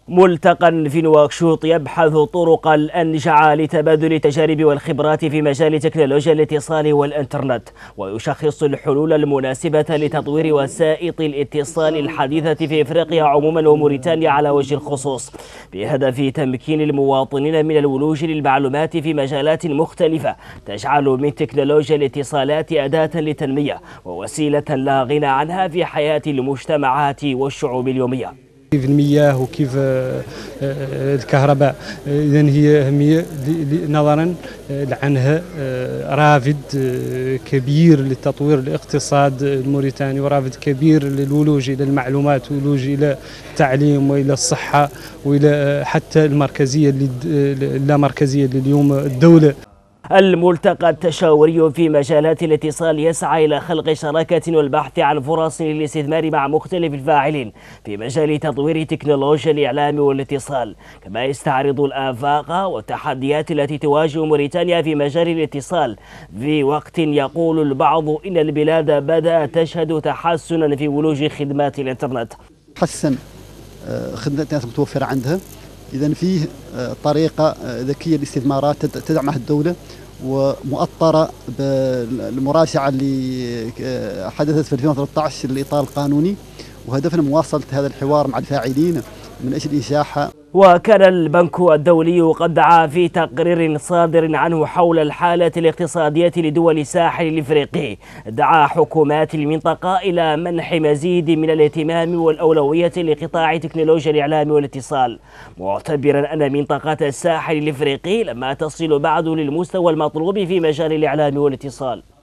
ملتقى في نواكشوط يبحث طرق الأنجع لتبادل التجارب والخبرات في مجال تكنولوجيا الاتصال والإنترنت، ويشخص الحلول المناسبة لتطوير وسائط الاتصال الحديثة في إفريقيا عموما وموريتانيا على وجه الخصوص، بهدف تمكين المواطنين من الولوج للمعلومات في مجالات مختلفة تجعل من تكنولوجيا الاتصالات أداة للتنمية ووسيلة لا غنى عنها في حياة المجتمعات والشعوب اليومية. كيف المياه وكيف الكهرباء، إذا هي أهمية نظرا لأنها رافد كبير لتطوير الاقتصاد الموريتاني ورافد كبير للولوج إلى المعلومات والولوج إلى التعليم وإلى الصحة وإلى حتى المركزية اللامركزية لليوم الدولة. الملتقى التشاوري في مجالات الاتصال يسعى إلى خلق شراكة والبحث عن فرص للاستثمار مع مختلف الفاعلين في مجال تطوير تكنولوجيا الإعلام والاتصال، كما يستعرض الآفاق والتحديات التي تواجه موريتانيا في مجال الاتصال، في وقت يقول البعض إن البلاد بدأت تشهد تحسنا في ولوج خدمات الإنترنت. حسن خدمات الإنترنت متوفرة عندها، إذا فيه طريقة ذكية للاستثمارات تدعمها الدولة ومؤطرة بالمراشعة اللي حدثت في 2013 للإطار القانوني، وهدفنا مواصلة هذا الحوار مع الفاعلين من أجل إنشاء. وكان البنك الدولي قد دعا في تقرير صادر عنه حول الحالة الاقتصادية لدول الساحل الإفريقي، دعا حكومات المنطقة إلى منح مزيد من الاهتمام والأولوية لقطاع تكنولوجيا الإعلام والاتصال، معتبرا أن منطقة الساحل الإفريقي لما تصل بعد للمستوى المطلوب في مجال الإعلام والاتصال.